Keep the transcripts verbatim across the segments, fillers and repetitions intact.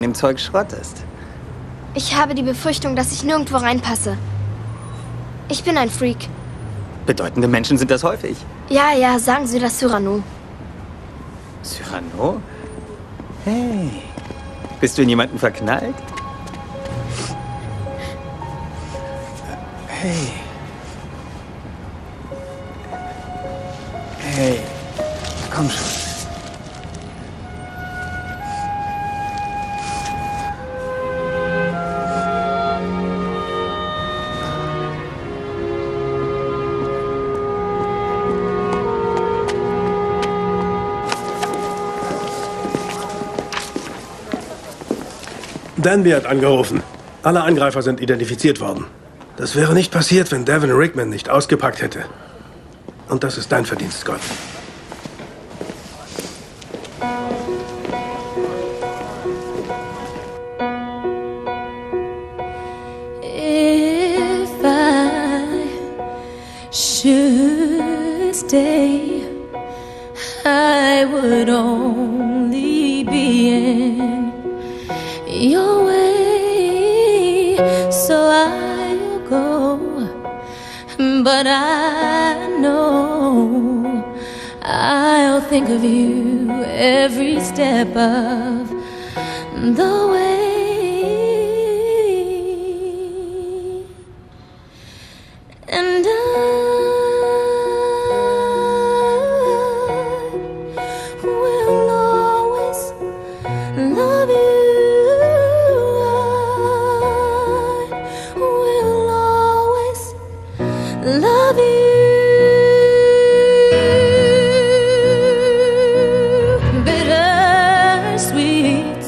dem Zeug schrottest. Ich habe die Befürchtung, dass ich nirgendwo reinpasse. Ich bin ein Freak. Bedeutende Menschen sind das häufig. Ja, ja, sagen Sie das Cyrano. Cyrano? Hey, bist du in jemanden verknallt? Hey. Hey, komm schon. Danby hat angerufen. Alle Angreifer sind identifiziert worden. Das wäre nicht passiert, wenn Devin Rickman nicht ausgepackt hätte. Und das ist dein Verdienst, Scott. If I should stay, I would only be in your way, so I'll go, but I know I'll think of you every step of the way. And I will always love you. Love you. Bittersweet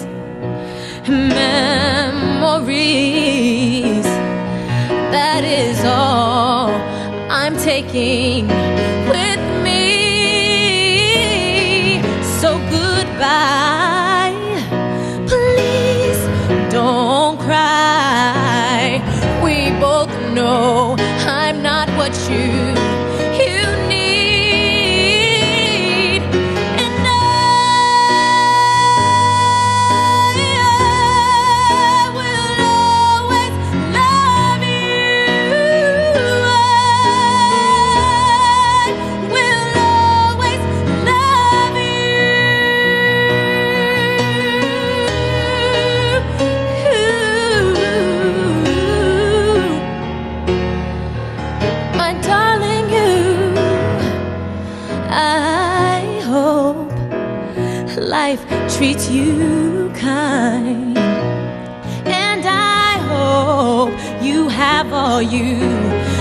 memories. That is all I'm taking with me. So goodbye. Please don't cry. We both know I'm not what you, you need. And I, I will always love you. I will always love you. My darling, you, I hope life treats you kind, and I hope you have all you